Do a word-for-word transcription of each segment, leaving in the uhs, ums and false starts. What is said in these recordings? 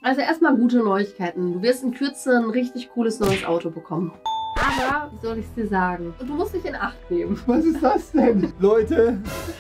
Also erstmal gute Neuigkeiten. Du wirst in Kürze ein richtig cooles neues Auto bekommen. Aber, wie soll ich es dir sagen? Du musst dich in Acht nehmen. Was ist das denn, Leute?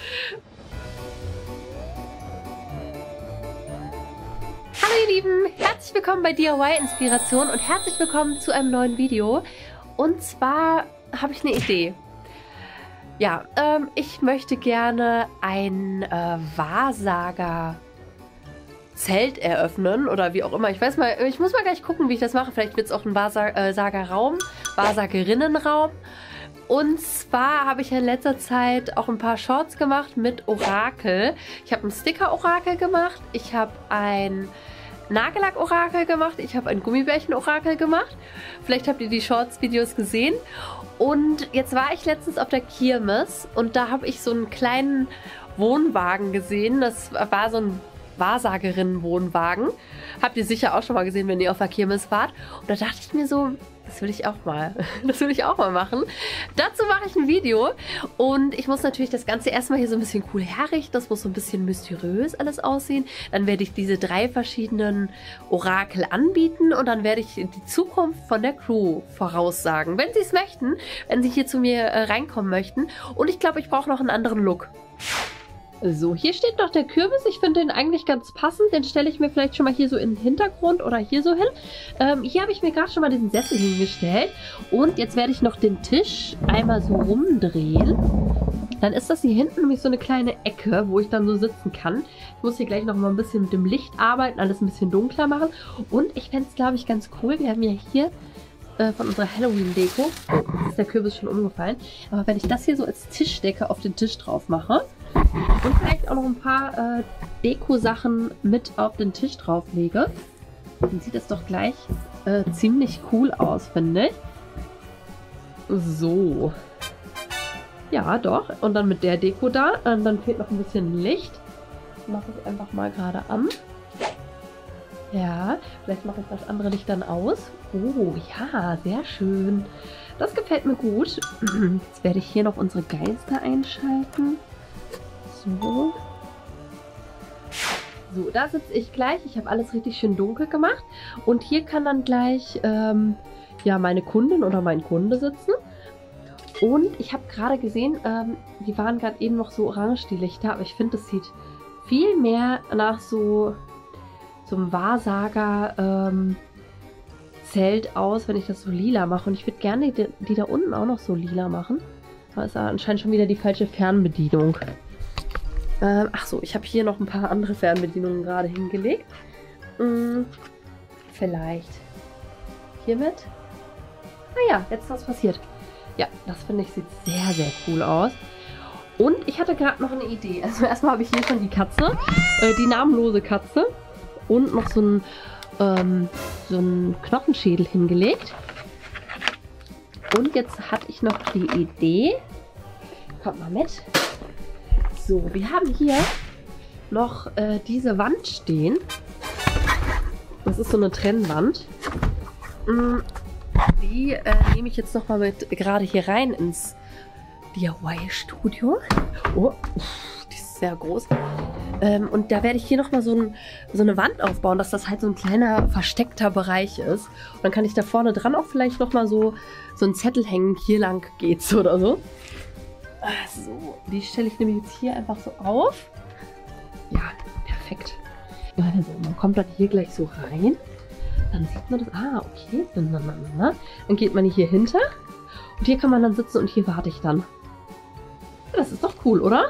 Hallo ihr Lieben, herzlich willkommen bei D I Y Inspiration und herzlich willkommen zu einem neuen Video. Und zwar habe ich eine Idee. Ja, ähm, ich möchte gerne ein äh, Wahrsager Zelt eröffnen oder wie auch immer. Ich weiß mal, ich muss mal gleich gucken, wie ich das mache. Vielleicht wird es auch ein Wahrsagerraum, Wahrsagerinnenraum. Und zwar habe ich in letzter Zeit auch ein paar Shorts gemacht mit Orakel. Ich habe ein Sticker-Orakel gemacht, ich habe ein Nagellack-Orakel gemacht, ich habe ein Gummibärchen-Orakel gemacht. Vielleicht habt ihr die Shorts-Videos gesehen. Und jetzt war ich letztens auf der Kirmes und da habe ich so einen kleinen Wohnwagen gesehen. Das war so ein Wahrsagerinnen-Wohnwagen. Habt ihr sicher auch schon mal gesehen, wenn ihr auf der Kirmes wart. Und da dachte ich mir so, das will ich auch mal. Das will ich auch mal machen. Dazu mache ich ein Video. Und ich muss natürlich das Ganze erstmal hier so ein bisschen cool herrichten. Das muss so ein bisschen mysteriös alles aussehen. Dann werde ich diese drei verschiedenen Orakel anbieten. Und dann werde ich die Zukunft von der Crew voraussagen. Wenn sie es möchten. Wenn sie hier zu mir äh, reinkommen möchten. Und ich glaube, ich brauche noch einen anderen Look. So, hier steht noch der Kürbis. Ich finde den eigentlich ganz passend. Den stelle ich mir vielleicht schon mal hier so in den Hintergrund oder hier so hin. Ähm, hier habe ich mir gerade schon mal diesen Sessel hingestellt. Und jetzt werde ich noch den Tisch einmal so rumdrehen. Dann ist das hier hinten nämlich so eine kleine Ecke, wo ich dann so sitzen kann. Ich muss hier gleich noch mal ein bisschen mit dem Licht arbeiten, alles ein bisschen dunkler machen. Und ich fände es, glaube ich, ganz cool. Wir haben ja hier äh, von unserer Halloween-Deko. Oh, jetzt ist der Kürbis schon umgefallen. Aber wenn ich das hier so als Tischdecke auf den Tisch drauf mache und vielleicht auch noch ein paar äh, Deko-Sachen mit auf den Tisch drauflege, dann sieht das doch gleich äh, ziemlich cool aus, finde ich. So. Ja, doch. Und dann mit der Deko da. Und dann fehlt noch ein bisschen Licht. Mache ich einfach mal gerade an. Ja, vielleicht mache ich das andere Licht dann aus. Oh, ja, sehr schön. Das gefällt mir gut. Jetzt werde ich hier noch unsere Geister einschalten. So. So, da sitze ich gleich. Ich habe alles richtig schön dunkel gemacht. Und hier kann dann gleich ähm, ja, meine Kundin oder mein Kunde sitzen. Und ich habe gerade gesehen, ähm, die waren gerade eben noch so orange, die Lichter. Aber ich finde, das sieht viel mehr nach so, so einem Wahrsager ähm, Zelt aus, wenn ich das so lila mache. Und ich würde gerne die, die da unten auch noch so lila machen. Da ist anscheinend schon wieder die falsche Fernbedienung. Ähm, ach so, ich habe hier noch ein paar andere Fernbedienungen gerade hingelegt. Hm, vielleicht hiermit. Ah ja, jetzt ist was passiert. Ja, das finde ich sieht sehr, sehr cool aus. Und ich hatte gerade noch eine Idee. Also erstmal habe ich hier schon die Katze, äh, die namenlose Katze und noch so ein ähm, so einen Knochenschädel hingelegt. Und jetzt hatte ich noch die Idee. Kommt mal mit. So, wir haben hier noch äh, diese Wand stehen. Das ist so eine Trennwand. Die äh, nehme ich jetzt noch mal mit gerade hier rein ins D I Y-Studio. Oh, die ist sehr groß. Ähm, und da werde ich hier noch mal so, ein, so eine Wand aufbauen, dass das halt so ein kleiner versteckter Bereich ist. Und dann kann ich da vorne dran auch vielleicht noch mal so, so einen Zettel hängen, hier lang geht's oder so. So, die stelle ich nämlich jetzt hier einfach so auf. Ja, perfekt. Also, man kommt dann hier gleich so rein. Dann sieht man das. Ah, okay. Dann geht man hier hinter. Und hier kann man dann sitzen und hier warte ich dann. Ja, das ist doch cool, oder?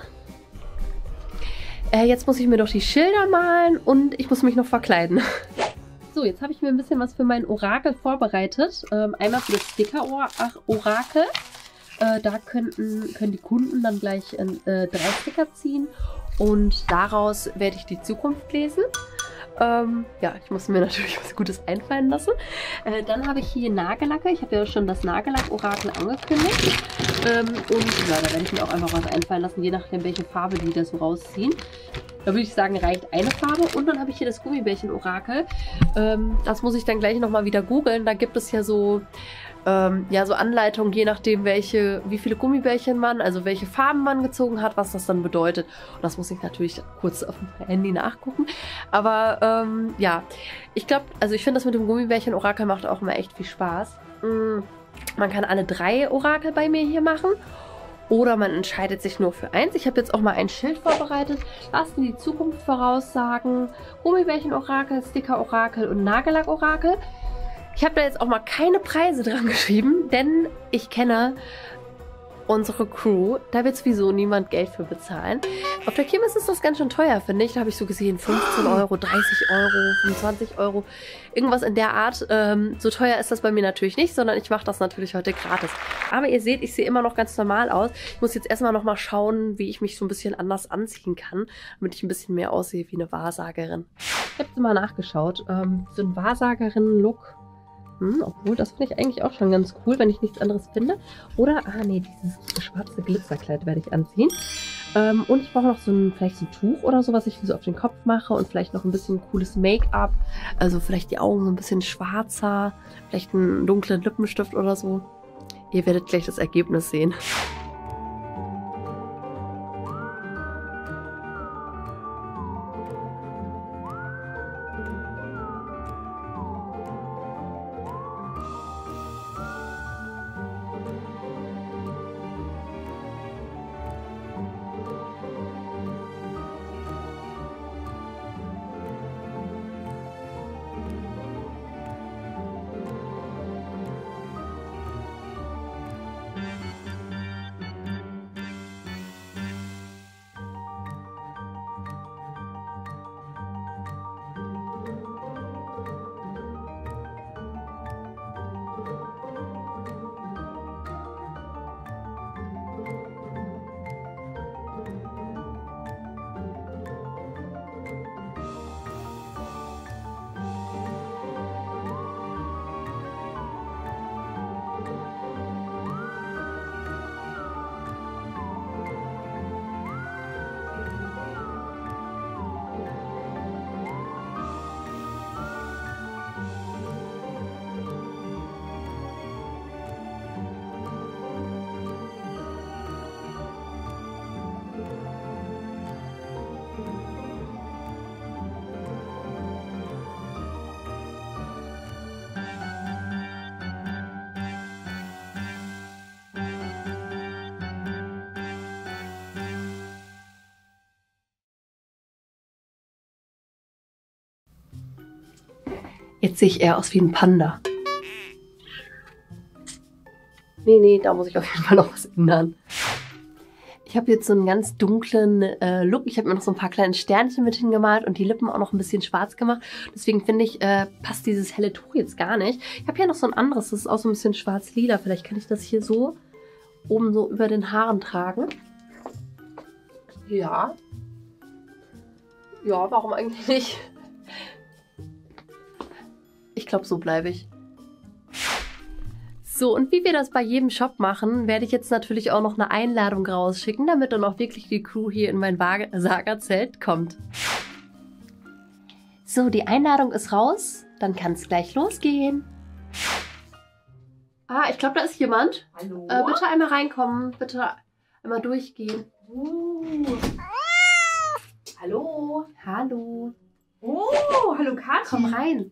Äh, jetzt muss ich mir doch die Schilder malen und ich muss mich noch verkleiden. So, jetzt habe ich mir ein bisschen was für mein Orakel vorbereitet. Ähm, einmal für das Sticker-Orakel. Äh, da könnten, können die Kunden dann gleich äh, drei Sticker ziehen und daraus werde ich die Zukunft lesen. Ähm, ja, ich muss mir natürlich was Gutes einfallen lassen. Äh, dann habe ich hier Nagellacke. Ich habe ja schon das Nagellack-Orakel angekündigt. Ähm, und ja, da werde ich mir auch einfach was einfallen lassen, je nachdem, welche Farbe die da so rausziehen. Da würde ich sagen, reicht eine Farbe. Und dann habe ich hier das Gummibärchen-Orakel. Ähm, das muss ich dann gleich nochmal wieder googeln. Da gibt es ja so ähm, ja, so Anleitungen, je nachdem, welche, wie viele Gummibärchen man, also welche Farben man gezogen hat, was das dann bedeutet. Und das muss ich natürlich kurz auf dem Handy nachgucken. Aber ähm, ja, ich glaube, also ich finde das mit dem Gummibärchen-Orakel macht auch immer echt viel Spaß. Mm, man kann alle drei Orakel bei mir hier machen. Oder man entscheidet sich nur für eins. Ich habe jetzt auch mal ein Schild vorbereitet. Was denn die Zukunft voraussagen? Gummibärchen-Orakel, Sticker-Orakel und Nagellack-Orakel. Ich habe da jetzt auch mal keine Preise dran geschrieben, denn ich kenne unsere Crew. Da wird sowieso niemand Geld für bezahlen. Auf der Kirmes ist das ganz schön teuer, finde ich. Da habe ich so gesehen fünfzehn Euro, dreißig Euro, fünfundzwanzig Euro. Irgendwas in der Art. Ähm, so teuer ist das bei mir natürlich nicht, sondern ich mache das natürlich heute gratis. Aber ihr seht, ich sehe immer noch ganz normal aus. Ich muss jetzt erstmal noch mal schauen, wie ich mich so ein bisschen anders anziehen kann, damit ich ein bisschen mehr aussehe wie eine Wahrsagerin. Ich habe mal nachgeschaut. Ähm, so ein Wahrsagerin-Look. Hm, obwohl, das finde ich eigentlich auch schon ganz cool, wenn ich nichts anderes finde. Oder, ah nee, dieses schwarze Glitzerkleid werde ich anziehen. Ähm, und ich brauche noch so ein, vielleicht so ein Tuch oder so, was ich so auf den Kopf mache. Und vielleicht noch ein bisschen cooles Make-up. Also vielleicht die Augen so ein bisschen schwarzer. Vielleicht einen dunklen Lippenstift oder so. Ihr werdet gleich das Ergebnis sehen. Jetzt sehe ich eher aus wie ein Panda. Nee, nee, da muss ich auf jeden Fall noch was ändern. Ich habe jetzt so einen ganz dunklen äh, Look. Ich habe mir noch so ein paar kleine Sternchen mit hingemalt und die Lippen auch noch ein bisschen schwarz gemacht. Deswegen finde ich, äh, passt dieses helle Tuch jetzt gar nicht. Ich habe hier noch so ein anderes, das ist auch so ein bisschen schwarz-lila. Vielleicht kann ich das hier so oben so über den Haaren tragen. Ja. Ja, warum eigentlich nicht? Ich glaube, so bleibe ich. So, und wie wir das bei jedem Shop machen, werde ich jetzt natürlich auch noch eine Einladung rausschicken, damit dann auch wirklich die Crew hier in mein Wahrsagerzelt kommt. So, die Einladung ist raus. Dann kann es gleich losgehen. Ah, ich glaube, da ist jemand. Hallo? Äh, bitte einmal reinkommen. Bitte einmal durchgehen. Uh. Hallo? Hallo. Oh, hallo Kathi. Komm rein.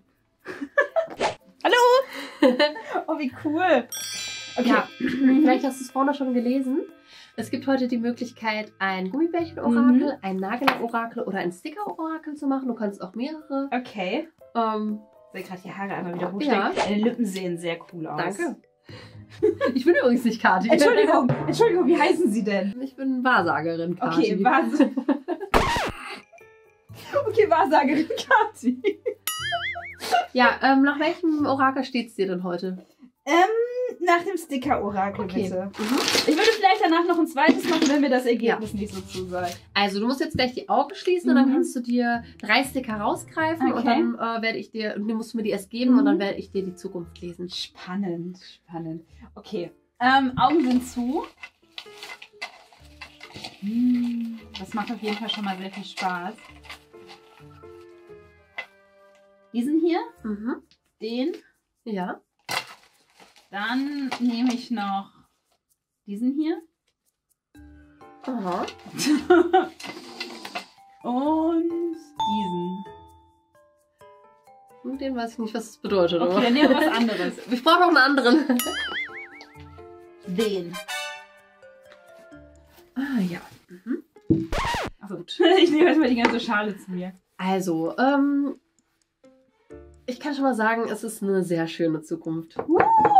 Hallo! Oh, wie cool. Okay. Ja, vielleicht hast du es vorne schon gelesen. Es gibt heute die Möglichkeit, ein Gummibärchen-Orakel, mhm. ein Nagellack-Orakel oder ein Sticker-Orakel zu machen. Du kannst auch mehrere. Okay. Ähm, ich will gerade die Haare einmal wieder hochstecken. Ja. Deine Lippen sehen sehr cool aus. Danke. Ich bin übrigens nicht Kathi. Entschuldigung, Entschuldigung, wie heißen Sie denn? Ich bin Wahrsagerin, Kathi. Okay, Wahrsagerin. Okay, Wahrsagerin Kathi. Ja, ähm, nach welchem Orakel steht es dir denn heute? Ähm, nach dem Sticker-Orakel, okay. bitte. Mhm. Ich würde vielleicht danach noch ein zweites machen, wenn mir das Ergebnis ja. nicht so zusagt. Also, du musst jetzt gleich die Augen schließen mhm. und dann kannst du dir drei Sticker rausgreifen okay. und dann äh, werde ich dir, und die musst du mir die erst geben mhm. und dann werde ich dir die Zukunft lesen. Spannend, spannend. Okay, ähm, Augen sind zu. Hm, das macht auf jeden Fall schon mal sehr viel Spaß. Diesen hier, mhm. den, ja. Dann nehme ich noch diesen hier. Aha. Und diesen. Und den weiß ich nicht, was das bedeutet. Okay, aber. dann nehmen wir was anderes. Ich brauche noch einen anderen. Den. Ah, ja. Mhm. Achso, gut. Ich nehme erstmal die ganze Schale zu mir. Also, ähm, ich kann schon mal sagen, es ist eine sehr schöne Zukunft. Uh.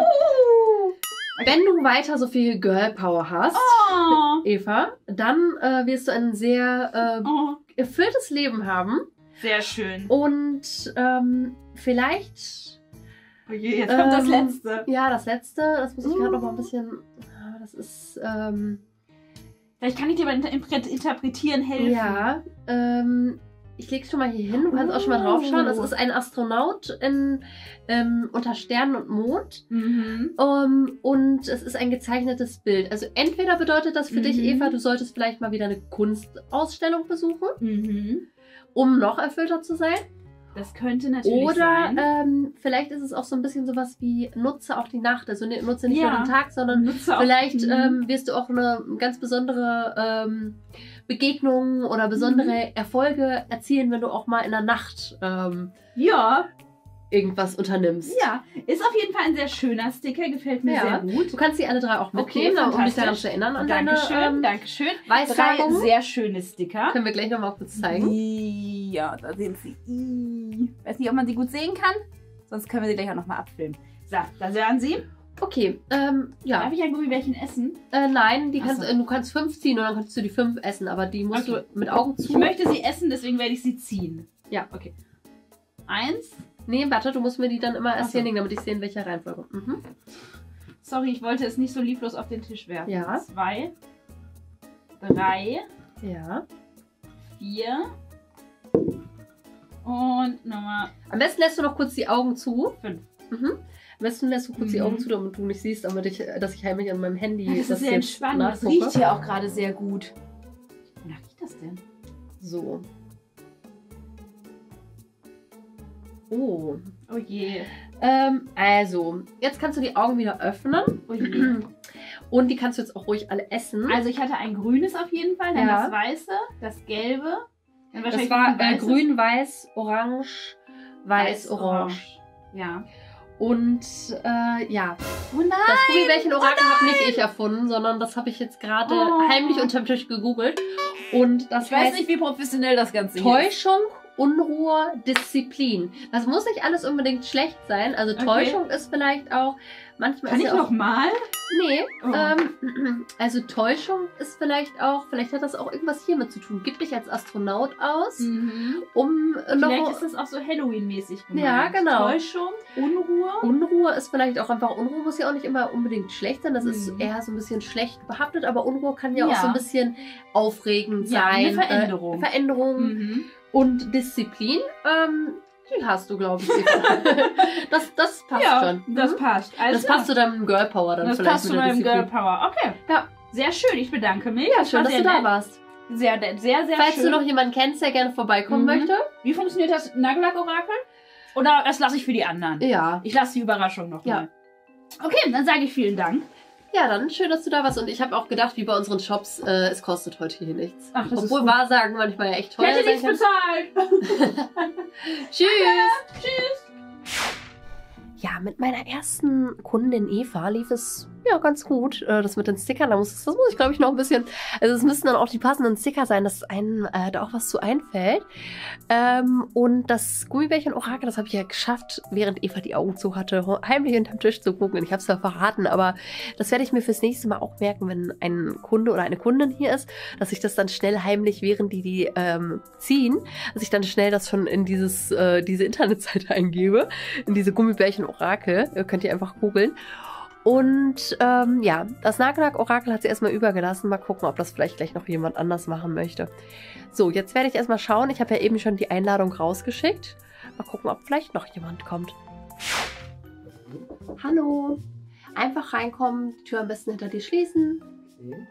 Wenn du weiter so viel Girl Power hast, Oh. Eva, dann äh, wirst du ein sehr äh, Oh. erfülltes Leben haben. Sehr schön. Und ähm, vielleicht... Oh je, jetzt kommt das ähm, letzte. Ja, das letzte, das muss ich gerade noch mal ein bisschen... Das ist... Ähm, Vielleicht kann ich dir beim Inter- Interpretieren helfen. ja, ähm, ich lege es schon mal hier hin, du kannst auch schon mal drauf schauen. Es ist ein Astronaut in, ähm, unter Sternen und Mond. Mhm. Um, und es ist ein gezeichnetes Bild. Also entweder bedeutet das für Mhm. dich, Eva, du solltest vielleicht mal wieder eine Kunstausstellung besuchen, Mhm. um noch erfüllter zu sein. Das könnte natürlich Oder sein. ähm, vielleicht ist es auch so ein bisschen sowas wie, nutze auch die Nacht. Also ne- nutze nicht Ja. nur den Tag, sondern Nutze auch- vielleicht Mhm. ähm, wirst du auch eine ganz besondere ähm, Begegnung oder besondere Mhm. Erfolge erzielen, wenn du auch mal in der Nacht ähm, Ja, irgendwas unternimmst. ja. Ist auf jeden Fall ein sehr schöner Sticker. Gefällt mir Ja. sehr gut. Du kannst die alle drei auch Okay, mitnehmen, um dich fantastisch. daran zu erinnern an Dankeschön, deine ähm, Dankeschön. Weissagungen. Drei sehr schöne Sticker. Können wir gleich nochmal kurz zeigen. Ja, da sind sie. I. Weiß nicht, ob man sie gut sehen kann. Sonst können wir sie gleich auch nochmal abfilmen. So, da sehen Sie. Okay, ähm, ja. Darf ich ein Gummibärchen essen? Äh, nein, die Ach kannst, so. äh, du kannst fünf ziehen und dann kannst du die fünf essen, aber die musst Okay. du mit Augen Ich zu. möchte sie essen, deswegen werde ich sie ziehen. Ja. Okay. Eins. Nee, warte, du musst mir die dann immer erst Ach so. hinlegen, damit ich sehe, in welcher Reihenfolge. Mhm. Sorry, ich wollte es nicht so lieblos auf den Tisch werfen. Ja. Zwei. Drei. Ja. Vier. Und Nummer Am besten lässt du noch kurz die Augen zu. fünf. Mhm. Am besten lässt du kurz die Mhm. Augen zu, damit du nicht siehst, damit ich, dass ich heimlich an meinem Handy Das ist sehr jetzt entspannend. Das nachgucke. riecht hier auch gerade sehr gut. Wonach riecht das denn? So. Oh. Oh je. Ähm, also, jetzt kannst du die Augen wieder öffnen. Oh je. Und die kannst du jetzt auch ruhig alle essen. Also ich hatte ein grünes auf jeden Fall, dann Ja. das weiße, das gelbe. Dann das wahrscheinlich war ein äh, weißes, grün, weiß, orange, weiß, orange. Ja. Und äh, ja, Oh nein! das Gummibärchen-Orakel habe nicht ich erfunden, sondern das habe ich jetzt gerade Oh. heimlich unterm Tisch gegoogelt. Und das Ich weiß heißt nicht, wie professionell das Ganze ist. Täuschung, Unruhe, Disziplin. Das muss nicht alles unbedingt schlecht sein. Also Okay. Täuschung ist vielleicht auch manchmal Kann ist ich ja auch noch mal? nee. Oh. Ähm, also Täuschung ist vielleicht auch, vielleicht hat das auch irgendwas hiermit zu tun. Gib dich als Astronaut aus, Mhm. um äh, Vielleicht noch ist das auch so Halloween-mäßig gemeint. Ja, genau. Täuschung, Unruhe. Unruhe ist vielleicht auch einfach, Unruhe muss ja auch nicht immer unbedingt schlecht sein, das ist Mhm. eher so ein bisschen schlecht behaftet, aber Unruhe kann ja, Ja. auch so ein bisschen aufregend Ja, sein. eine Veränderung. Äh, Veränderung Mhm. und Disziplin, ähm, die hast du, glaube ich. Eva. das, das passt Ja, schon. das Mhm. passt. Das Alles passt zu deinem Girl Power dann Das vielleicht passt zu mit der meinem Disziplin. Girl Power. Okay. Ja. Sehr schön, ich bedanke mich. Ja, Das schön, war dass sehr du da nett. warst. Sehr, sehr, sehr Falls schön. du noch jemanden kennst, der gerne vorbeikommen Mhm. möchte. Wie funktioniert das Nagellack-Orakel? Oder das lasse ich für die anderen? Ja. Ich lasse die Überraschung noch Ja. mal. Okay, dann sage ich vielen Dank. Ja, dann schön, dass du da warst. Und ich habe auch gedacht, wie bei unseren Shops, äh, es kostet heute hier nichts. Ach, das ist Obwohl gut. Wahrsagen manchmal ja echt Ich teuer hätte sein nichts kann. bezahlt. Tschüss! Tschüss. Ja, mit meiner ersten Kundin Eva lief es ja ganz gut. Äh, Das mit den Stickern, da muss, das muss ich glaube ich noch ein bisschen, also es müssten dann auch die passenden Sticker sein, dass einem äh, da auch was zu einfällt. Ähm, und das Gummibärchen-Orakel, das habe ich ja geschafft, während Eva die Augen zu hatte, heimlich hinterm Tisch zu gucken. Und ich habe es ja verraten, aber das werde ich mir fürs nächste Mal auch merken, wenn ein Kunde oder eine Kundin hier ist, dass ich das dann schnell heimlich, während die die ähm, ziehen, dass ich dann schnell das schon in dieses, äh, diese Internetseite eingebe, in diese Gummibärchen-Orakel. Ihr könnt ihr einfach googeln. Und ähm, ja, das Nagellack-Orakel hat sie erstmal übergelassen. Mal gucken, ob das vielleicht gleich noch jemand anders machen möchte. So, jetzt werde ich erstmal schauen. Ich habe ja eben schon die Einladung rausgeschickt. Mal gucken, ob vielleicht noch jemand kommt. Hallo. Einfach reinkommen, die Tür am besten hinter dir schließen. Okay.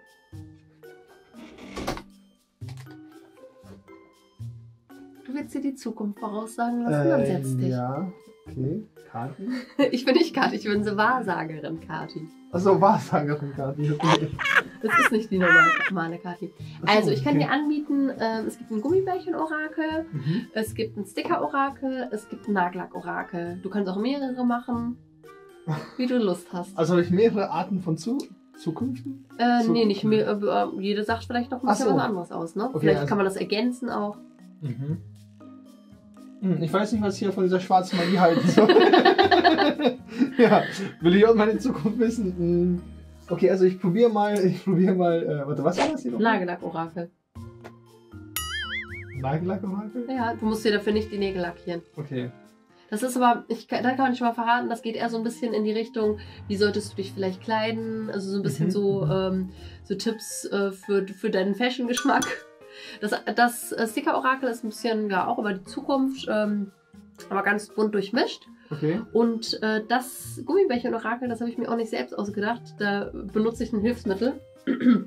Du willst dir die Zukunft voraussagen lassen, dann setz Äh, dich. ja, okay. Kati? Ich bin nicht Kati, ich bin so Wahrsagerin Kati. Achso, Wahrsagerin Kati. Das ist nicht die normale, normale Kati. Ach so, Also, ich kann okay. dir anbieten, äh, es gibt ein Gummibärchen-Orakel, Mhm. es gibt ein Sticker-Orakel, es gibt ein Nagellack-Orakel. Du kannst auch mehrere machen, wie du Lust hast. Also habe ich mehrere Arten von zu Zukünften? Äh, So- nee, nicht mehr. Äh, jede sagt vielleicht noch ein Ach bisschen so. was anderes aus, ne? Okay, Vielleicht also- kann man das ergänzen auch. Mhm. Hm, ich weiß nicht, was ich hier von dieser schwarzen Magie halten soll. Ja, will ich auch meine Zukunft wissen? Hm. Okay, also ich probiere mal, ich probiere mal, äh, warte, was war das hier noch? Nagellack-Orakel. Nagellack-Orakel? Ja, du musst dir dafür nicht die Nägel lackieren. Okay. Das ist aber, ich, da kann man schon mal verraten, das geht eher so ein bisschen in die Richtung, wie solltest du dich vielleicht kleiden, also so ein bisschen Mhm. so, ähm, so Tipps äh, für, für deinen Fashion-Geschmack. Das, das äh, Sticker-Orakel ist ein bisschen, ja, auch über die Zukunft, ähm, aber ganz bunt durchmischt. Okay. Und äh, das Gummibärchen-Orakel, das habe ich mir auch nicht selbst ausgedacht, da benutze ich ein Hilfsmittel. Und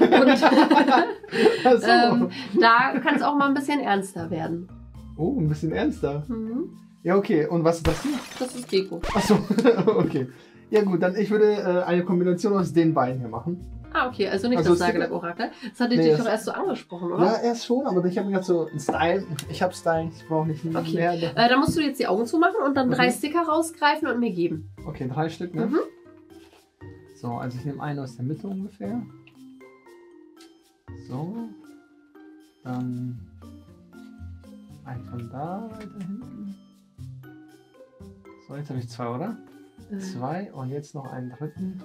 Ach so. ähm, da kann es auch mal ein bisschen ernster werden. Oh, ein bisschen ernster. Mhm. Ja, okay. Und was ist das hier? Das ist Deko. Achso, okay. Ja gut, dann ich würde äh, eine Kombination aus den beiden hier machen. Ah, okay, also nicht Also das Sticker- Nagellack-Orakel. Das hatte Nee, dich das- doch erst so angesprochen, oder? Ja, erst schon, aber ich habe mir gerade so einen Style. Ich habe Style, ich brauche nicht Okay. mehr. Äh, dann musst du jetzt die Augen zumachen und dann Okay. drei Sticker rausgreifen und mir geben. Okay, drei Stück, ne? Mhm. So, also ich nehme einen aus der Mitte ungefähr. So. Dann einen von da weiter hinten. So, jetzt habe ich zwei, oder? Äh, Zwei und jetzt noch einen dritten.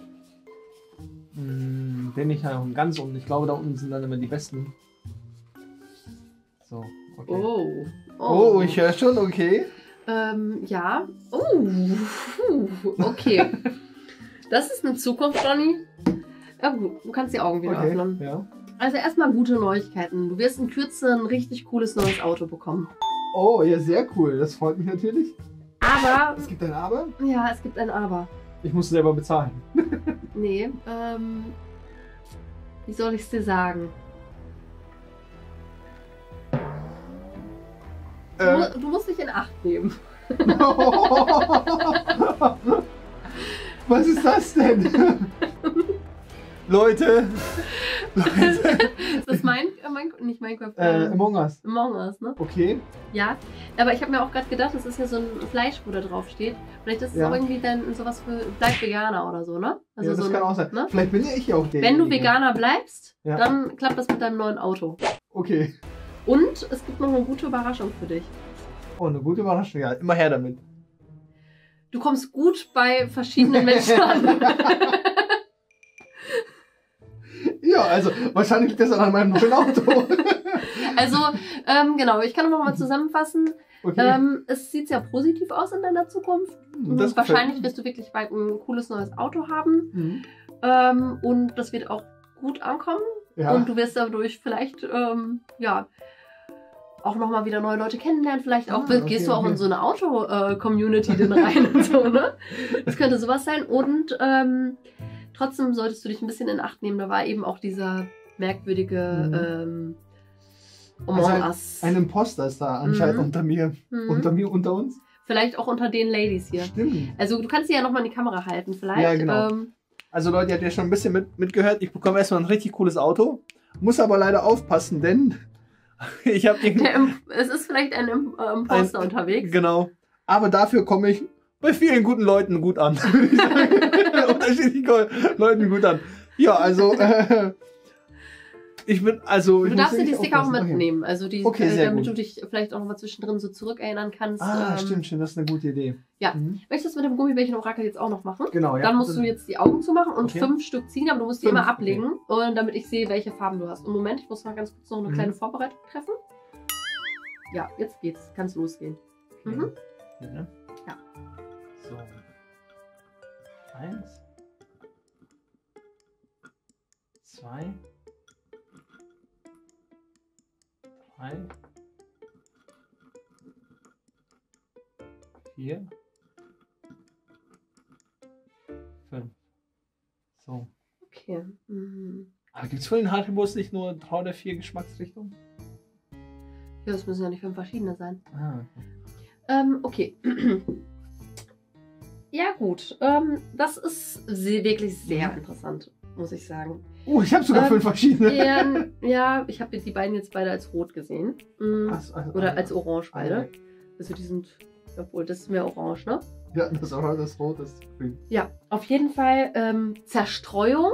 Hm, den ich ja ganz unten. Ich glaube, da unten sind dann immer die besten. So, okay. Oh. Oh, ich höre schon, okay. Ähm, ja. Oh. Puh. Okay. Das ist eine Zukunft, Johnny. Ja gut, du kannst die Augen wieder Okay, öffnen. ja. Also erstmal gute Neuigkeiten. Du wirst in Kürze ein richtig cooles neues Auto bekommen. Oh, ja, sehr cool. Das freut mich natürlich. Aber, Es gibt ein Aber. ja, es gibt ein Aber. Ich muss selber bezahlen. Nee, ähm, wie soll ich es dir sagen? Du, Äh, mu- du musst dich in Acht nehmen. Was ist das denn? Leute, Leute, Ist das mein, äh, mein nicht Minecraft, äh, ähm, Among Us. Among Us, ne? Okay. Ja, aber ich habe mir auch gerade gedacht, das ist ja so ein Fleisch, wo da drauf steht. Vielleicht ist es Ja. auch irgendwie dann sowas für, bleib Veganer oder so, ne? Ja, das so ein- kann auch sein. Ne? Vielleicht bin ja ich ja auch der. Wenn du Veganer bleibst, Ja. dann klappt das mit deinem neuen Auto. Okay. Und es gibt noch eine gute Überraschung für dich. Oh, eine gute Überraschung. Ja, immer her damit. Du kommst gut bei verschiedenen Menschen an. Ja, also wahrscheinlich liegt das an meinem neuen Auto. Also, ähm, genau, ich kann noch mal zusammenfassen. Okay. Ähm, es sieht sehr positiv aus in deiner Zukunft. Das Wahrscheinlich gefällt wirst du wirklich bald ein cooles neues Auto haben. mir. Mhm. Ähm, und das wird auch gut ankommen. Ja. Und du wirst dadurch vielleicht, ähm, ja, auch nochmal wieder neue Leute kennenlernen. Vielleicht auch, Ah, okay, gehst du auch okay. in so eine Auto-Community dann rein und so, ne? Das könnte sowas sein. Und ähm, trotzdem solltest du dich ein bisschen in Acht nehmen. Da war eben auch dieser merkwürdige ähm, Among Also ein- Us. Ein Imposter ist da anscheinend Mhm. unter mir. Mhm. Unter mir, unter uns. Vielleicht auch unter den Ladies hier. Stimmt. Also du kannst sie ja nochmal in die Kamera halten, vielleicht. Ja, genau. Ähm, Also Leute, ihr habt ja schon ein bisschen mit, mitgehört. Ich bekomme erstmal ein richtig cooles Auto. Muss aber leider aufpassen, denn ich habe irgendwie... der Imp es ist vielleicht ein Imp äh, Imposter Ein- unterwegs. Genau. Aber dafür komme ich bei vielen guten Leuten gut an. Würde ich sagen. Unterschiedlichen Leuten gut an. Ja, also äh, ich bin also. Ich Du muss darfst dir die wirklich Sticker auch aufpassen. mitnehmen, also die, Okay, äh, sehr damit gut. du dich vielleicht auch nochmal zwischendrin so zurückerinnern kannst. Okay. Ah, ähm, stimmt, stimmt, das ist eine gute Idee. Ja. Mhm. Möchtest du mit dem Gummibärchen-Orakel jetzt auch noch machen? Genau, ja. Dann musst du jetzt die Augen zumachen und Okay. fünf Stück ziehen, aber du musst die Fünf, immer ablegen, und damit ich sehe, welche Farben du hast. Und Moment, ich muss mal ganz kurz noch eine Mhm. kleine Vorbereitung treffen. Ja, jetzt geht's. Kann's losgehen. Okay. Mhm. Ja, ne? Ja. So. Eins. Zwei. Drei. Vier. Fünf. So. Okay. Mhm. Aber gibt es für den Haribos nicht nur drei oder vier Geschmacksrichtungen? Ja, das müssen ja nicht fünf verschiedene sein. Ah, Ähm, okay. Ja gut, ähm, das ist sehr, wirklich sehr interessant, muss ich sagen. Oh, ich habe sogar Ähm, fünf verschiedene. Ja, ja ich habe die beiden jetzt beide als rot gesehen. Mhm. Ach so, also, Oder also, als orange beide. also, Also die sind, obwohl das ist mehr orange, ne? Ja, das Orange, das Rot, das Grün. Ja, auf jeden Fall ähm, Zerstreuung,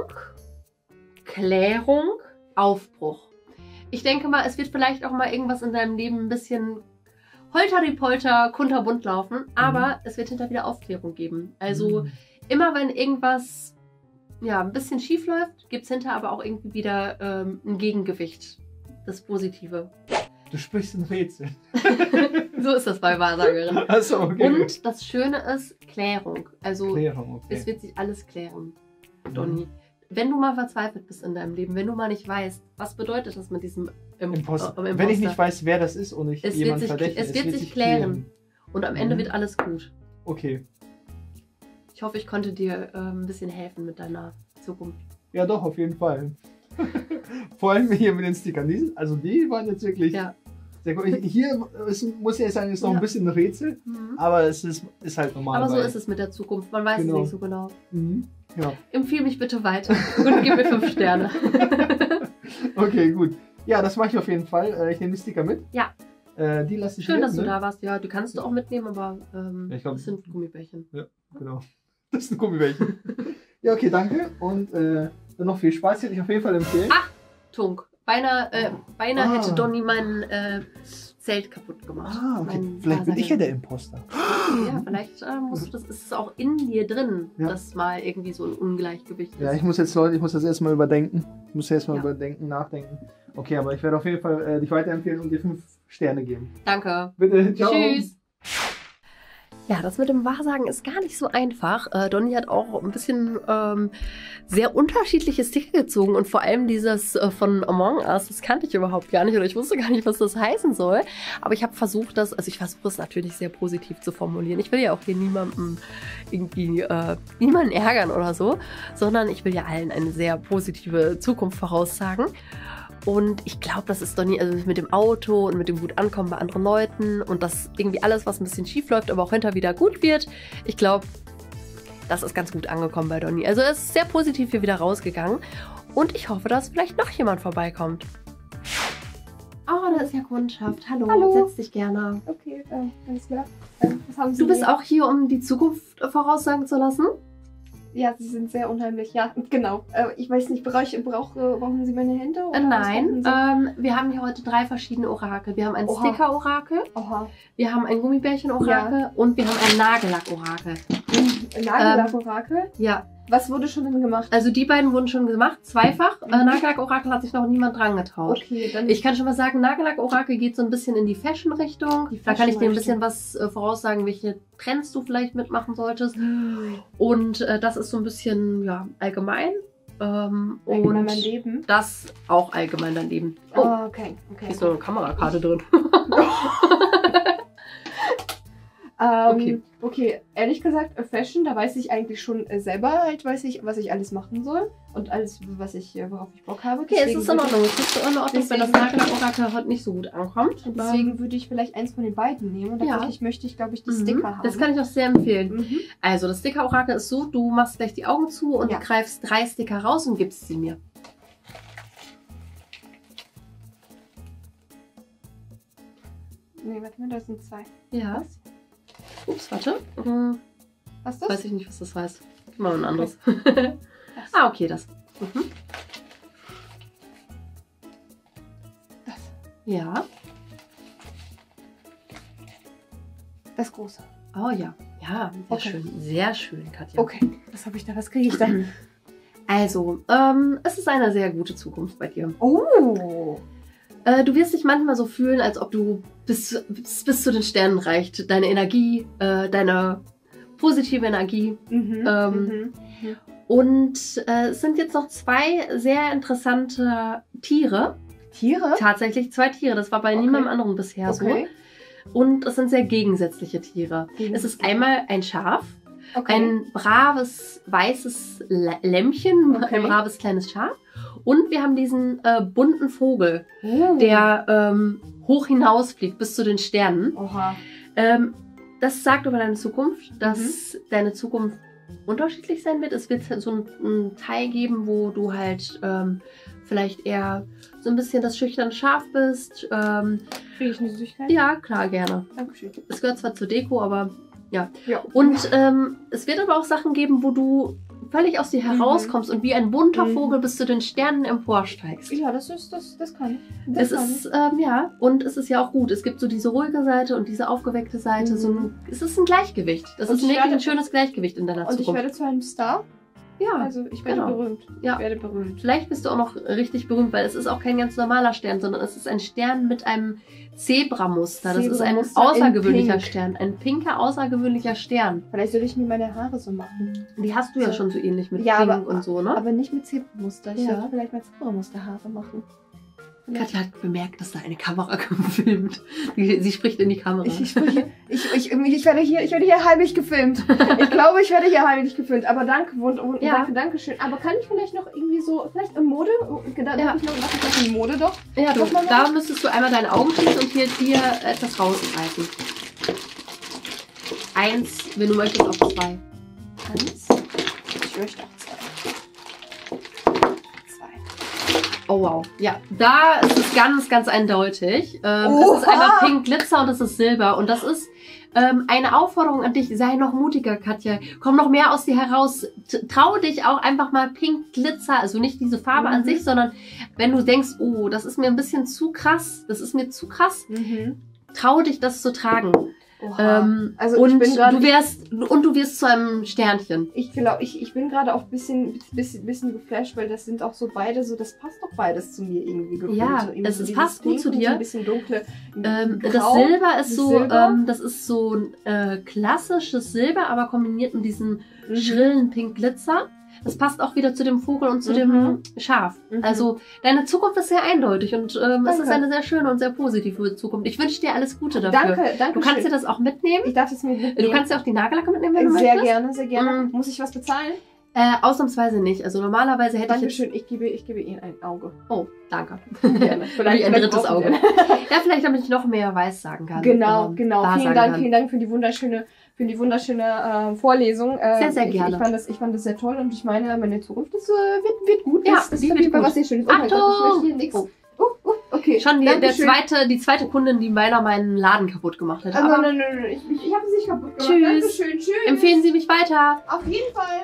Klärung, Aufbruch. Ich denke mal, es wird vielleicht auch mal irgendwas in deinem Leben ein bisschen holter die Polter, kunterbunt laufen, aber mhm. es wird hinterher wieder Aufklärung geben. Also mhm. immer wenn irgendwas ja, ein bisschen schief läuft, gibt es hinterher aber auch irgendwie wieder ähm, ein Gegengewicht. Das Positive. Du sprichst ein Rätsel. So ist das bei Wahrsagerin. Achso, okay. Und das Schöne ist Klärung. Also Klärung, okay. Es wird sich alles klären, Donny. Mhm. Wenn du mal verzweifelt bist in deinem Leben, wenn du mal nicht weißt, was bedeutet das mit diesem Im Imposter. Äh, Imposter? Wenn ich nicht weiß, wer das ist und ich es jemand wird sich, verdächtig, es, es wird sich klären. klären. Und am Ende mhm. wird alles gut. Okay. Ich hoffe, ich konnte dir äh, ein bisschen helfen mit deiner Zukunft. Ja doch, auf jeden Fall. Vor allem hier mit den Stickern. Die sind, also die waren jetzt wirklich ja. sehr gut. Hier ist, muss ja sagen, ist noch ja. ein bisschen ein Rätsel, mhm. aber es ist, ist halt normal. Aber so ist es mit der Zukunft. Man weiß genau. es nicht so genau. Mhm. Ja. Empfehle mich bitte weiter und gib mir fünf Sterne. Okay, gut. Ja, das mache ich auf jeden Fall. Ich nehme die Sticker mit. Ja. Äh, die lasse ich Schön, mit, dass ne? du da warst. Ja, die kannst du auch mitnehmen, aber ähm, ja, ich glaub, das sind Gummibärchen. Ja, genau. Das sind Gummibärchen. Ja, okay, danke. Und äh, dann noch viel Spaß. Hätte ich auf jeden Fall empfehlen. Achtung! Beinahe, äh, beinahe ah. hätte Donny mein äh, Zelt kaputt gemacht. Ah, okay. Mein Vielleicht bin ich ja der Imposter. Ja, vielleicht äh, musst du das, ist es auch in dir drin, ja. dass mal irgendwie so ein Ungleichgewicht ist. Ja, ich muss jetzt, Leute, ich muss das erstmal überdenken. Ich muss erstmal ja. überdenken, nachdenken. Okay, aber ich werde auf jeden Fall äh, dich weiterempfehlen und dir fünf Sterne geben. Danke. Bitte, ciao. Tschüss. Ja, das mit dem Wahrsagen ist gar nicht so einfach. Äh, Donny hat auch ein bisschen ähm, sehr unterschiedliche Sticker gezogen und vor allem dieses äh, von Among Us, das kannte ich überhaupt gar nicht oder ich wusste gar nicht, was das heißen soll. Aber ich habe versucht, das, also ich versuche es natürlich sehr positiv zu formulieren. Ich will ja auch hier niemandem irgendwie, äh, niemanden ärgern oder so, sondern ich will ja allen eine sehr positive Zukunft voraussagen. Und ich glaube, das ist Donny, also mit dem Auto und mit dem gut Ankommen bei anderen Leuten und das irgendwie alles, was ein bisschen schief läuft, aber auch hinterher wieder gut wird. Ich glaube, das ist ganz gut angekommen bei Donny. Also er ist sehr positiv hier wieder rausgegangen. Und ich hoffe, dass vielleicht noch jemand vorbeikommt. Oh, da ist ja Kundschaft. Hallo, Hallo. Setz dich gerne. Okay, äh, alles klar. Äh, was haben Sie Du bist hier? auch hier, um die Zukunft voraussagen zu lassen? Ja, Sie sind sehr unheimlich. Ja, genau. Äh, ich weiß nicht, brauch, brauch, brauchen Sie meine Hände? Oder Äh, nein, was ähm, wir haben hier heute drei verschiedene Orakel. Wir haben ein Oha. Sticker-Orakel, Oha. wir haben ein Gummibärchen-Orakel Ja. und wir haben ein Nagellack-Orakel. Ein Nagellack-Orakel? Ja, Was wurde schon denn gemacht? also die beiden wurden schon gemacht, zweifach. Mhm. Äh, Nagellack-Orakel hat sich noch niemand dran getraut. Okay, dann... Ich kann schon mal sagen, Nagellack-Orakel geht so ein bisschen in die Fashion-Richtung. Die Da kann ich dir ein Fashion-Richtung. bisschen was äh, voraussagen, welche Trends du vielleicht mitmachen solltest. Hm. Und äh, das ist so ein bisschen ja, allgemein. Ähm, Allgemein und mein Leben. das auch allgemein dein Leben. Oh, Oh, okay. okay. hier ist noch eine Kamerakarte drin. Ähm, Okay. okay, ehrlich gesagt, äh, Fashion, da weiß ich eigentlich schon äh, selber halt, weiß ich, was ich alles machen soll und alles, was ich, äh, worauf ich Bock habe. Okay, es Deswegen ist in würde Ordnung. Es ist in Ordnung, wenn das deswegen- Nagellack-Orakel heute nicht so gut ankommt. ich, deswegen würde ich vielleicht eins von den beiden nehmen und Ja. tatsächlich möchte ich, glaube ich, die Mhm. Sticker haben. Das kann ich auch sehr empfehlen. Mhm. Also, das Sticker-Orakel ist so, du machst gleich die Augen zu und Ja. greifst drei Sticker raus und gibst sie mir. Nee, warte mal, da sind zwei. Ja. Ups, warte. Hm, Was ist das? weiß ich nicht, was das heißt. Gib mal ein anderes. Das. Ah, okay, das. Mhm. Das. Ja. Das große. Oh ja. Ja, sehr Okay. schön. Sehr schön, Katja. Okay, was habe ich da? Was kriege ich da? Also, ähm, es ist eine sehr gute Zukunft bei dir. Oh! Äh, du wirst dich manchmal so fühlen, als ob du bis, bis, bis zu den Sternen reicht. Deine Energie, äh, deine positive Energie. Mhm. Ähm, mhm. Und äh, es sind jetzt noch zwei sehr interessante Tiere. Tiere? Tatsächlich zwei Tiere. Das war bei Okay. niemandem anderen bisher Okay. so. Und es sind sehr gegensätzliche Tiere. Es ist einmal ein Schaf, okay. ein braves, weißes Lä- Lämmchen, Okay. ein braves kleines Schaf. Und wir haben diesen äh, bunten Vogel, Oh. der ähm, hoch hinausfliegt bis zu den Sternen. Oha. Ähm, das sagt über deine Zukunft, dass mhm. deine Zukunft unterschiedlich sein wird. Es wird so einen, einen Teil geben, wo du halt ähm, vielleicht eher so ein bisschen das schüchterne Schaf bist. Ähm, Kriege ich eine Süßigkeit? Ja, klar, gerne. Dankeschön. Es gehört zwar zur Deko, aber ja. ja. Und ähm, es wird aber auch Sachen geben, wo du völlig aus dir herauskommst mhm. und wie ein bunter mhm. Vogel bis zu den Sternen emporsteigst. Ja, das ist, das, das kann ich. Das es kann ist, ähm, ja, und es ist ja auch gut. Es gibt so diese ruhige Seite und diese aufgeweckte Seite. Mhm. So ein, es ist ein Gleichgewicht. Das und ist wirklich werde, ein schönes Gleichgewicht in deiner und Zukunft. Und ich werde zu einem Star. Ja, also ich werde genau. berühmt. Ja. Ich werde berühmt. Vielleicht bist du auch noch richtig berühmt, weil es ist auch kein ganz normaler Stern, sondern es ist ein Stern mit einem Zebramuster. Das ist ein außergewöhnlicher Stern. Ein pinker, außergewöhnlicher Stern. Vielleicht soll ich mir meine Haare so machen. Die hast du so. ja schon so ähnlich mit ja, Pink aber, und so, ne? Aber nicht mit Zebramuster. Ich ja. sollte vielleicht mal Zebramusterhaare machen. Katja hat bemerkt, dass da eine Kamera filmt. Sie spricht in die Kamera. Ich, ich, spreche, ich, ich, ich, werde hier, ich werde hier heimlich gefilmt. Ich glaube, ich werde hier heimlich gefilmt. Aber danke, und, und, ja. danke, danke schön. Aber kann ich vielleicht noch irgendwie so, vielleicht in Mode? Da ja. ich noch, mach ich noch in Mode doch. Ja, doch, da müsstest du einmal deine Augen schließen und hier dir etwas rausreißen. Eins, wenn du möchtest, auf zwei. Eins. Ich möchte auch zwei. Oh wow, ja, da ist es ganz, ganz eindeutig. Ähm, es ist einmal Pink Glitzer und es ist Silber. Und das ist ähm, eine Aufforderung an dich. Sei noch mutiger, Katja. Komm noch mehr aus dir heraus. Trau dich auch einfach mal Pink Glitzer, also nicht diese Farbe mhm. an sich, sondern wenn du denkst, oh, das ist mir ein bisschen zu krass, das ist mir zu krass, mhm. trau dich, das zu tragen. Ähm, also und, ich bin grad, du wirst, und du wirst zu einem Sternchen. Ich glaube, ich, ich bin gerade auch ein bisschen, bisschen, bisschen geflasht, weil das sind auch so beide so, das passt doch beides zu mir irgendwie gefühlt. Ja, so es ist, passt gut zu dir. So ein bisschen dunkle, ähm, Grau, das Silber ist so, Silber. Ähm, das ist so ein äh, klassisches Silber, aber kombiniert mit diesem mhm. schrillen Pink Glitzer. Das passt auch wieder zu dem Vogel und zu mhm. dem Schaf. Mhm. Also deine Zukunft ist sehr eindeutig und ähm, es ist eine sehr schöne und sehr positive Zukunft. Ich wünsche dir alles Gute dafür. Danke, danke. Du kannst schön. dir das auch mitnehmen. Ich darf es mir mitnehmen. Du kannst dir auch die Nagellacke mitnehmen, wenn du sehr möchtest. Sehr gerne, sehr gerne. Mhm. Muss ich was bezahlen? Äh, ausnahmsweise nicht. Also normalerweise hätte Dankeschön. ich jetzt... Ich gebe, ich gebe Ihnen ein Auge. Oh, danke. Gerne. Vielleicht ein drittes Auge. Ja, vielleicht damit ich noch mehr Weiß sagen kann. Genau, genau. Vielen Dank, kann. vielen Dank für die wunderschöne... Für die wunderschöne äh, Vorlesung. Äh, sehr, sehr ich, gerne. Ich fand, das, ich fand das sehr toll und ich meine, meine Zukunft ist, äh, wird, wird gut. Ja, das, das die ist auf wird jeden Fall gut. was sehr Schönes. Oh mein Achtung! Gott, ich möchte hier nichts. Oh. Uh, uh, okay. Schon die, der zweite, die zweite Kundin, die meiner meinen Laden kaputt gemacht hätte. Also, aber nein, nein, nein, ich, ich, ich habe es nicht kaputt gemacht. Tschüss. Dankeschön, tschüss. Empfehlen Sie mich weiter. Auf jeden Fall.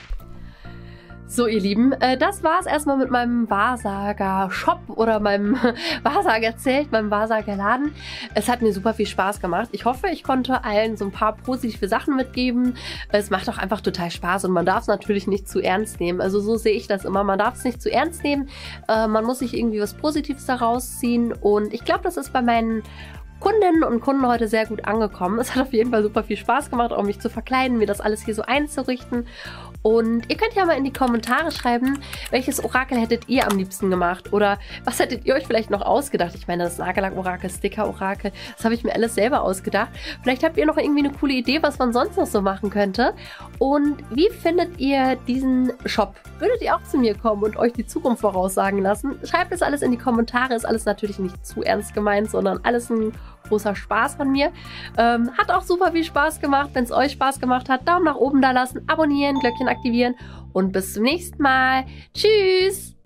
So, ihr Lieben, äh, das war's erstmal mit meinem Wahrsager-Shop oder meinem Wahrsager-Zelt, meinem Wahrsagerladen. Es hat mir super viel Spaß gemacht. Ich hoffe, ich konnte allen so ein paar positive Sachen mitgeben. Es macht auch einfach total Spaß und man darf es natürlich nicht zu ernst nehmen. Also so sehe ich das immer. Man darf es nicht zu ernst nehmen. Äh, man muss sich irgendwie was Positives daraus ziehen und ich glaube, das ist bei meinen Kundinnen und Kunden heute sehr gut angekommen. Es hat auf jeden Fall super viel Spaß gemacht, auch mich zu verkleiden, mir das alles hier so einzurichten. Und ihr könnt ja mal in die Kommentare schreiben, welches Orakel hättet ihr am liebsten gemacht? Oder was hättet ihr euch vielleicht noch ausgedacht? Ich meine, das Nagellack-Orakel, Sticker-Orakel, das habe ich mir alles selber ausgedacht. Vielleicht habt ihr noch irgendwie eine coole Idee, was man sonst noch so machen könnte. Und wie findet ihr diesen Shop? Würdet ihr auch zu mir kommen und euch die Zukunft voraussagen lassen? Schreibt das alles in die Kommentare. Ist alles natürlich nicht zu ernst gemeint, sondern alles ein großer Spaß von mir. Ähm, hat auch super viel Spaß gemacht. Wenn es euch Spaß gemacht hat, Daumen nach oben da lassen, abonnieren, Glöckchen aktivieren und bis zum nächsten Mal. Tschüss!